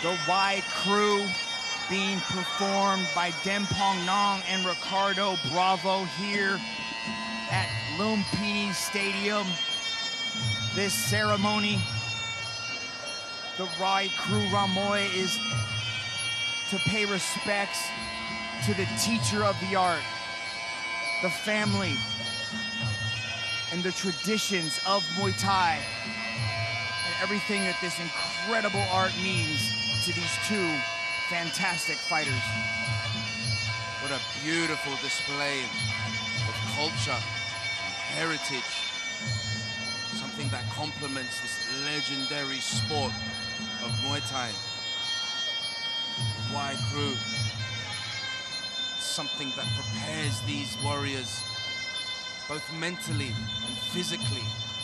The Wide Crew being performed by Dempong Nong and Ricardo Bravo here at Lumpini Stadium. This ceremony, the Wide Crew Ramoy, is to pay respects to the teacher of the art, the family, and the traditions of Muay Thai, and everything that this incredible art means to these two fantastic fighters. What a beautiful display of culture, heritage, something that complements this legendary sport of Muay Thai. Wide Crew, something that prepares these warriors both mentally and physically